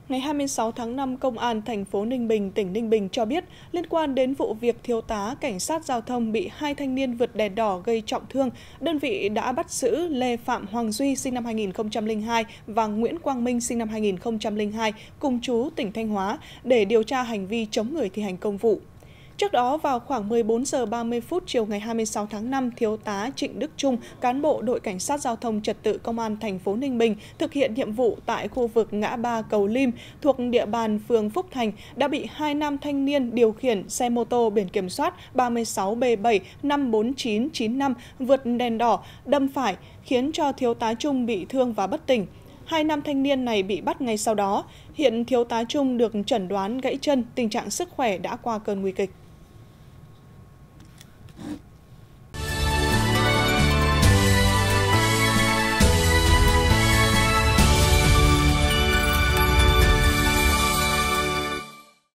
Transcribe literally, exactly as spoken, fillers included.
Ngày hai mươi sáu tháng năm, Công an thành phố Ninh Bình, tỉnh Ninh Bình cho biết, liên quan đến vụ việc thiếu tá cảnh sát giao thông bị hai thanh niên vượt đèn đỏ gây trọng thương, đơn vị đã bắt giữ Lê Phạm Hoàng Duy sinh năm hai nghìn không trăm lẻ hai và Nguyễn Quang Minh sinh năm hai nghìn không trăm lẻ hai cùng chú tỉnh Thanh Hóa để điều tra hành vi chống người thi hành công vụ. Trước đó, vào khoảng mười bốn giờ ba mươi phút chiều ngày hai mươi sáu tháng năm, thiếu tá Trịnh Đức Trung, cán bộ đội cảnh sát giao thông trật tự công an thành phố Ninh Bình thực hiện nhiệm vụ tại khu vực ngã ba Cầu Lim thuộc địa bàn phường Phúc Thành đã bị hai nam thanh niên điều khiển xe mô tô biển kiểm soát ba mươi sáu B bảy năm bốn chín chín năm vượt đèn đỏ đâm phải, khiến cho thiếu tá Trung bị thương và bất tỉnh. Hai nam thanh niên này bị bắt ngay sau đó. Hiện thiếu tá Trung được chẩn đoán gãy chân, tình trạng sức khỏe đã qua cơn nguy kịch.